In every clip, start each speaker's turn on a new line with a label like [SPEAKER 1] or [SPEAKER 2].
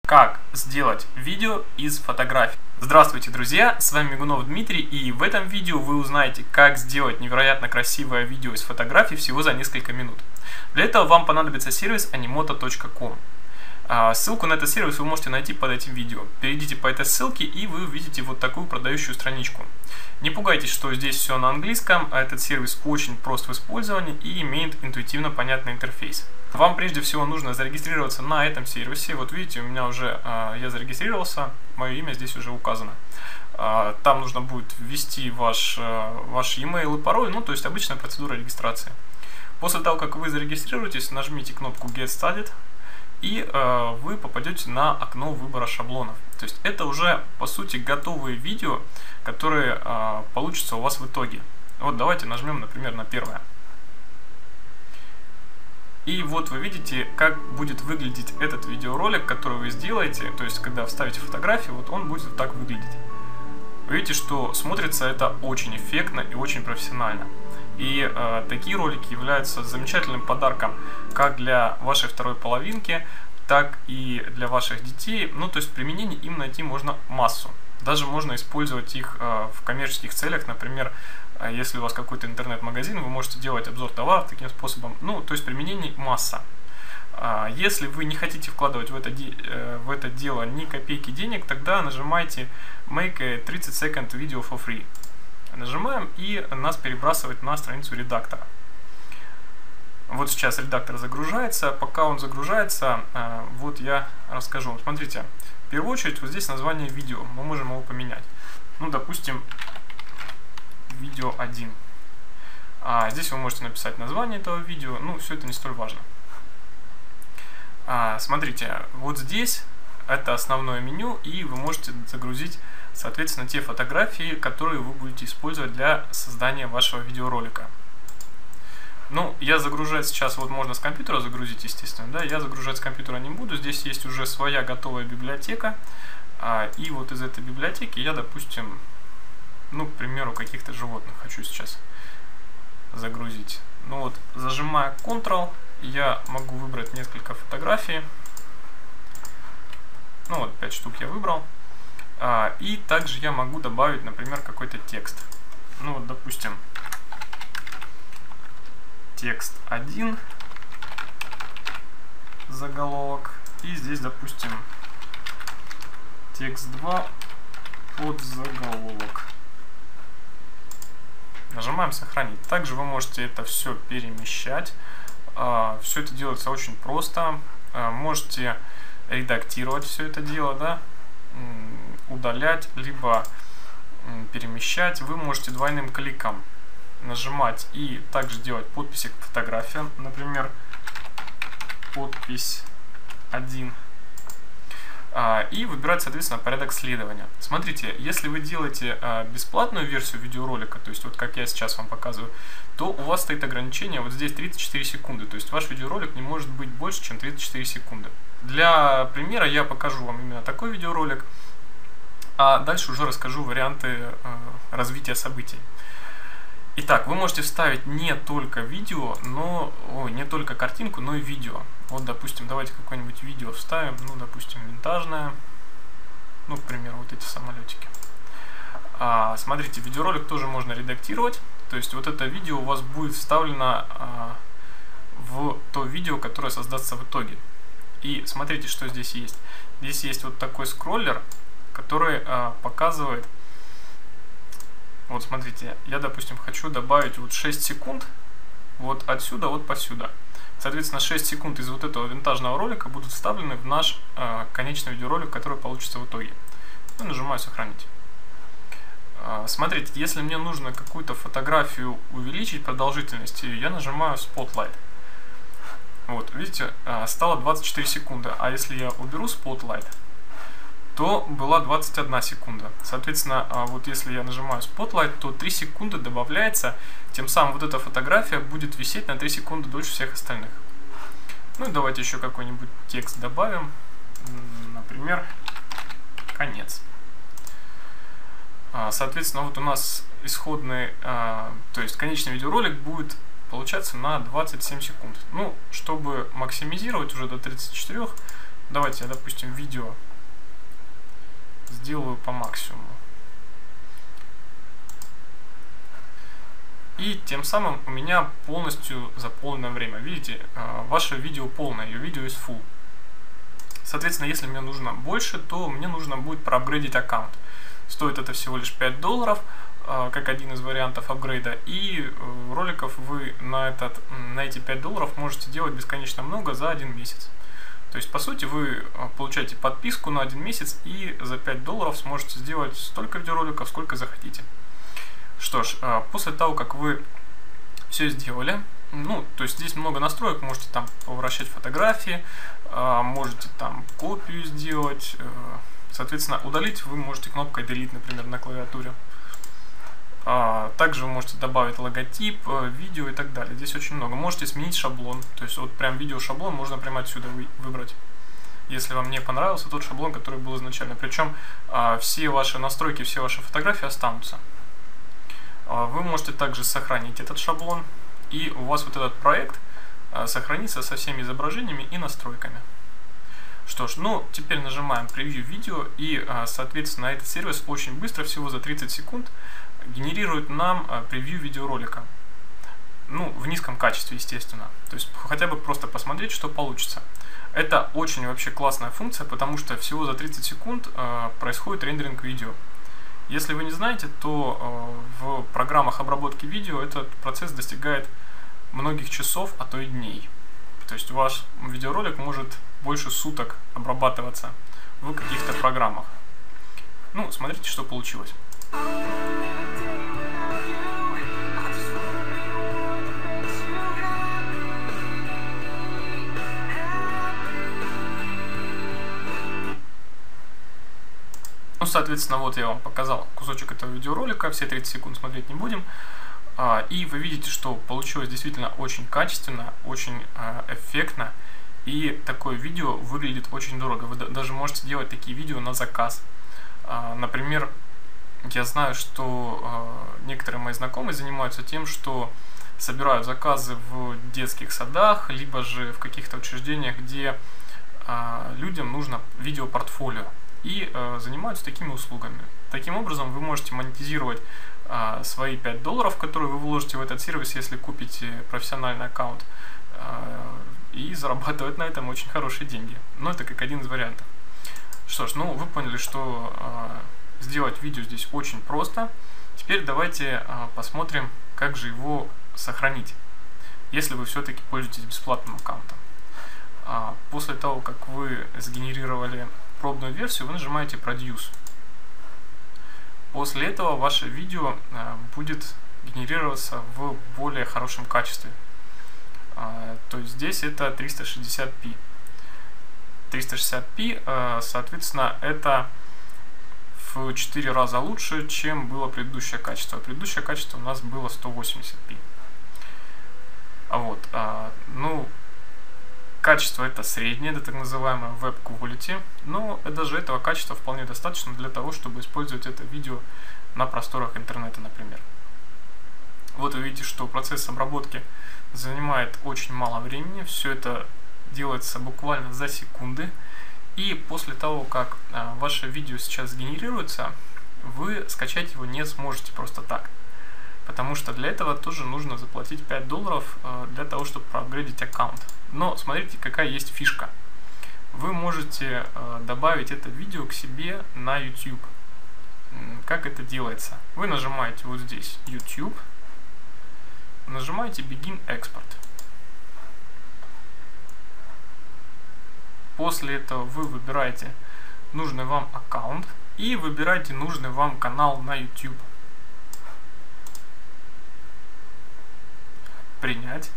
[SPEAKER 1] Как сделать видео из фотографий? Здравствуйте, друзья! С вами Мигунов Дмитрий, и в этом видео вы узнаете, как сделать невероятно красивое видео из фотографий всего за несколько минут. Для этого вам понадобится сервис animoto.com. Ссылку на этот сервис вы можете найти под этим видео. Перейдите по этой ссылке, и вы увидите вот такую продающую страничку. Не пугайтесь, что здесь все на английском, а этот сервис очень прост в использовании и имеет интуитивно понятный интерфейс. Вам прежде всего нужно зарегистрироваться на этом сервисе. Вот видите, у меня уже я зарегистрировался, мое имя здесь уже указано. Там нужно будет ввести ваш e-mail и пароль, то есть обычная процедура регистрации. После того, как вы зарегистрируетесь, нажмите кнопку Get Started, и вы попадете на окно выбора шаблонов. То есть это уже по сути готовые видео, которые получатся у вас в итоге. Вот давайте нажмем, например, на первое. И вот вы видите, как будет выглядеть этот видеоролик, который вы сделаете. То есть когда вставите фотографию, вот он будет вот так выглядеть. Вы видите, что смотрится это очень эффектно и очень профессионально. И такие ролики являются замечательным подарком как для вашей второй половинки, так и для ваших детей. То есть применение им найти можно массу. Даже можно использовать их в коммерческих целях. Например, если у вас какой-то интернет-магазин, вы можете делать обзор товаров таким способом. То есть применений масса. Если вы не хотите вкладывать в это дело ни копейки денег, тогда нажимайте Make a 30 second video for free. Нажимаем, и нас перебрасывает на страницу редактора. Вот сейчас редактор загружается. Пока он загружается, вот я расскажу вам. Смотрите, в первую очередь вот здесь название видео. Мы можем его поменять. Допустим, видео 1. Здесь вы можете написать название этого видео. Все это не столь важно. Смотрите, вот здесь это основное меню, и вы можете загрузить, соответственно, те фотографии, которые вы будете использовать для создания вашего видеоролика. Я загружать сейчас, вот можно с компьютера загрузить, естественно, да, я загружать с компьютера не буду, здесь есть уже своя готовая библиотека, и вот из этой библиотеки я, допустим, к примеру, каких-то животных хочу сейчас загрузить. Зажимая Ctrl, я могу выбрать несколько фотографий, 5 штук я выбрал. И также я могу добавить, например, какой-то текст. Допустим, текст 1, заголовок. И здесь, допустим, текст 2, подзаголовок. Нажимаем сохранить. Также вы можете это все перемещать. Все это делается очень просто. Можете редактировать все это дело, да, удалять, либо перемещать. Вы можете двойным кликом нажимать и также делать подписи к фотографиям, например, подпись 1, и выбирать, соответственно, порядок следования. Смотрите, если вы делаете бесплатную версию видеоролика, то есть вот как я сейчас вам показываю, то у вас стоит ограничение вот здесь 34 секунды, то есть ваш видеоролик не может быть больше, чем 34 секунды. Для примера я покажу вам именно такой видеоролик, а дальше уже расскажу варианты развития событий. Итак, вы можете вставить не только видео, не только картинку, но и видео. Вот, допустим, давайте какое-нибудь видео вставим, допустим, винтажное, к примеру, вот эти самолетики. Смотрите, видеоролик тоже можно редактировать, то есть вот это видео у вас будет вставлено в то видео, которое создастся в итоге. И смотрите, что здесь есть. Здесь есть вот такой скроллер, который показывает. Вот смотрите, я, допустим, хочу добавить вот 6 секунд вот отсюда, вот посюда. Соответственно, 6 секунд из вот этого винтажного ролика будут вставлены в наш конечный видеоролик, который получится в итоге. Нажимаю сохранить. Смотрите, если мне нужно какую-то фотографию увеличить продолжительность, я нажимаю Spotlight. Вот, видите, стало 24 секунды, а если я уберу Spotlight, то была 21 секунда. Соответственно, вот если я нажимаю Spotlight, то 3 секунды добавляется, тем самым вот эта фотография будет висеть на 3 секунды дольше всех остальных. И давайте еще какой-нибудь текст добавим, например, конец. Соответственно, вот у нас исходный, то есть конечный видеоролик будет получаться на 27 секунд. Чтобы максимизировать уже до 34, Давайте я, допустим, видео сделаю по максимуму. И тем самым у меня полностью заполнено время. Видите, ваше видео полное, ее видео is full. Соответственно, если мне нужно больше, то мне нужно будет проапгрейдить аккаунт. Стоит это всего лишь $5, как один из вариантов апгрейда. И роликов вы на эти $5 можете делать бесконечно много за 1 месяц. То есть, по сути, вы получаете подписку на 1 месяц и за $5 сможете сделать столько видеороликов, сколько захотите. Что ж, после того, как вы все сделали, ну, то есть здесь много настроек, можете там поворачивать фотографии, можете там копию сделать, соответственно, удалить вы можете кнопкой Delete, например, на клавиатуре. Также вы можете добавить логотип, видео и так далее. Здесь очень много. Можете сменить шаблон, то есть вот прям видео шаблон можно прямо отсюда выбрать, если вам не понравился тот шаблон, который был изначально. Причем все ваши настройки, все ваши фотографии останутся. Вы можете также сохранить этот шаблон, и у вас вот этот проект сохранится со всеми изображениями и настройками. Что ж, ну теперь нажимаем превью видео, и соответственно этот сервис очень быстро, всего за 30 секунд, генерирует нам превью видеоролика. Ну, в низком качестве, естественно. То есть хотя бы просто посмотреть, что получится. Это очень вообще классная функция, потому что всего за 30 секунд происходит рендеринг видео. Если вы не знаете, то в программах обработки видео этот процесс достигает многих часов, а то и дней. То есть ваш видеоролик может больше суток обрабатываться в каких-то программах. Ну, смотрите, что получилось. Ну, соответственно, вот я вам показал кусочек этого видеоролика, все 30 секунд смотреть не будем. И вы видите, что получилось действительно очень качественно, очень эффектно. И такое видео выглядит очень дорого. Вы даже можете делать такие видео на заказ. Например, я знаю, что некоторые мои знакомые занимаются тем, что собирают заказы в детских садах, либо же в каких-то учреждениях, где людям нужно видеопортфолио. И занимаются такими услугами. Таким образом, вы можете монетизировать свои $5, которые вы вложите в этот сервис, если купите профессиональный аккаунт, и зарабатывать на этом очень хорошие деньги. Но это как один из вариантов. Что ж, ну вы поняли, что сделать видео здесь очень просто. Теперь давайте посмотрим, как же его сохранить, если вы все-таки пользуетесь бесплатным аккаунтом. После того, как вы сгенерировали пробную версию, вы нажимаете Produce. После этого ваше видео будет генерироваться в более хорошем качестве. То есть здесь это 360p. 360p, соответственно, это в 4 раза лучше, чем было предыдущее качество. Предыдущее качество у нас было 180p. Вот, ну, качество это среднее, это так называемое Web Quality, но даже этого качества вполне достаточно для того, чтобы использовать это видео на просторах интернета, например. Вот вы видите, что процесс обработки занимает очень мало времени, все это делается буквально за секунды, и после того, как ваше видео сейчас сгенерируется, вы скачать его не сможете просто так. Потому что для этого тоже нужно заплатить $5 для того, чтобы проапгрейдить аккаунт. Но смотрите, какая есть фишка. Вы можете добавить это видео к себе на YouTube. Как это делается? Вы нажимаете вот здесь YouTube, нажимаете Begin Export. После этого вы выбираете нужный вам аккаунт и выбираете нужный вам канал на YouTube. Принять.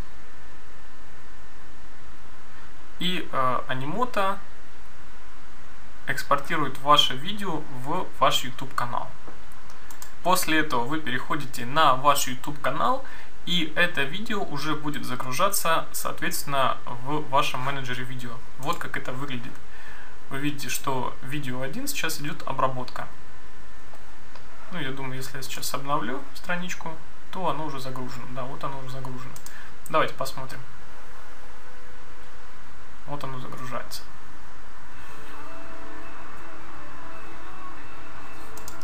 [SPEAKER 1] И Animoto экспортирует ваше видео в ваш YouTube канал. После этого вы переходите на ваш YouTube канал, и это видео уже будет загружаться, соответственно, в вашем менеджере видео. Вот как это выглядит. Вы видите, что видео 1 сейчас идет обработка. Ну, я думаю, если я сейчас обновлю страничку, то оно уже загружено. Да, вот оно уже загружено. Давайте посмотрим. Вот оно загружается.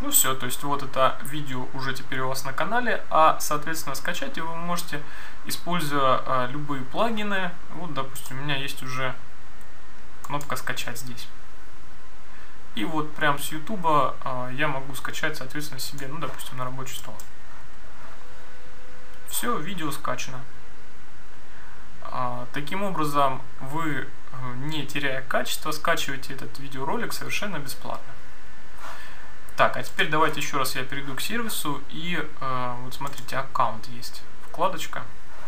[SPEAKER 1] Ну все, то есть вот это видео уже теперь у вас на канале, а соответственно скачать его вы можете, используя любые плагины. Вот, допустим, у меня есть уже кнопка «Скачать» здесь. И вот прям с YouTube я могу скачать, соответственно, себе, ну, допустим, на рабочий стол. Все, видео скачано. Таким образом, вы, не теряя качество, скачиваете этот видеоролик совершенно бесплатно. Так, а теперь давайте еще раз я перейду к сервису. И вот смотрите, аккаунт есть. Вкладочка.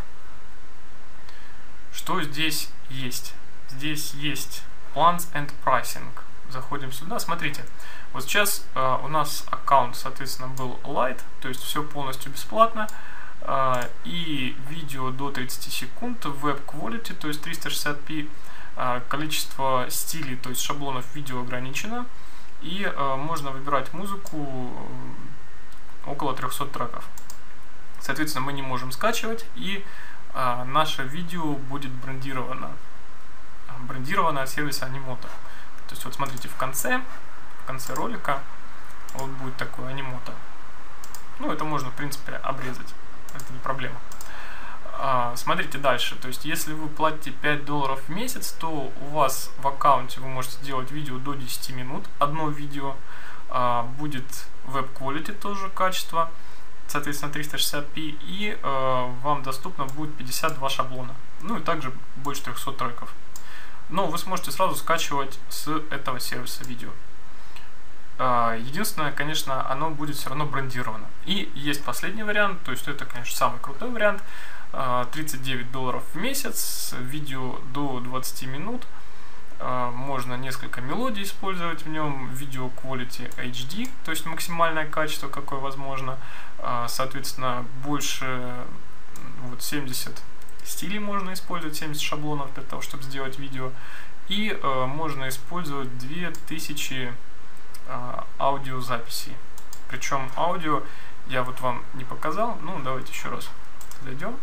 [SPEAKER 1] Что здесь есть? Здесь есть Plans and Pricing. Заходим сюда, смотрите. Вот сейчас у нас аккаунт, соответственно, был Light, то есть все полностью бесплатно. И видео до 30 секунд, Web Quality, то есть 360p, количество стилей, то есть шаблонов видео ограничено. И можно выбирать музыку около 300 треков. Соответственно, мы не можем скачивать, и наше видео будет брендировано от сервиса Animoto. То есть вот смотрите, в конце ролика вот будет такой Animoto. Ну, это можно, в принципе, обрезать. Это не проблема. Смотрите дальше. То есть, если вы платите $5 в месяц, то у вас в аккаунте вы можете делать видео до 10 минут. Одно видео будет Web Quality, тоже качество, соответственно, 360p. И вам доступно будет 52 шаблона. Ну, и также больше 300 треков. Но вы сможете сразу скачивать с этого сервиса видео. Единственное, конечно, оно будет все равно брендировано. И есть последний вариант, то есть это, конечно, самый крутой вариант. $39 в месяц, видео до 20 минут. Можно несколько мелодий использовать в нем, видео Quality HD, то есть максимальное качество, какое возможно. Соответственно, больше вот 70 стилей можно использовать, 70 шаблонов для того, чтобы сделать видео. И можно использовать 2000 аудиозаписей. Причем аудио я вот вам не показал. Ну, давайте еще раз зайдем.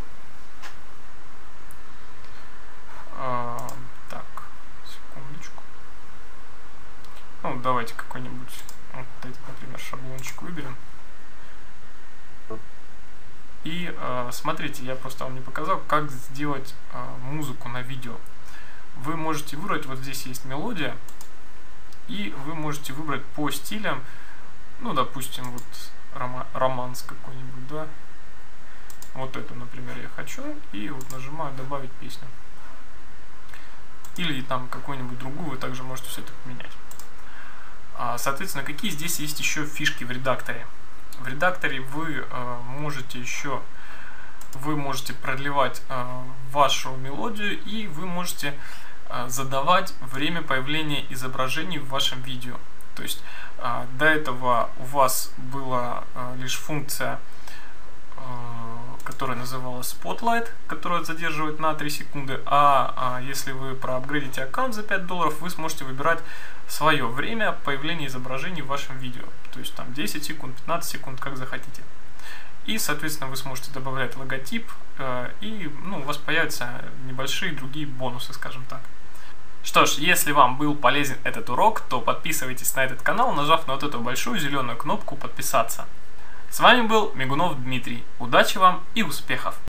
[SPEAKER 1] Так, секундочку. Ну, давайте какой-нибудь, вот этот, например, шаблончик выберем. И смотрите, я просто вам не показал, как сделать музыку на видео. Вы можете выбрать, вот здесь есть мелодия, и вы можете выбрать по стилям, ну, допустим, вот романс какой-нибудь, да. Вот эту, например, я хочу, и вот нажимаю «Добавить песню». Или там какую-нибудь другую, вы также можете все это поменять. Соответственно, какие здесь есть еще фишки в редакторе? В редакторе вы можете продлевать вашу мелодию, и вы можете задавать время появления изображений в вашем видео. То есть до этого у вас была лишь функция, которая называлась Spotlight, которая задерживает на 3 секунды, а если вы проапгрейдите аккаунт за $5, вы сможете выбирать свое время появления изображений в вашем видео. То есть там 10 секунд, 15 секунд, как захотите. И, соответственно, вы сможете добавлять логотип, и у вас появятся небольшие другие бонусы, скажем так. Что ж, если вам был полезен этот урок, то подписывайтесь на этот канал, нажав на вот эту большую зеленую кнопку «Подписаться». С вами был Мигунов Дмитрий. Удачи вам и успехов!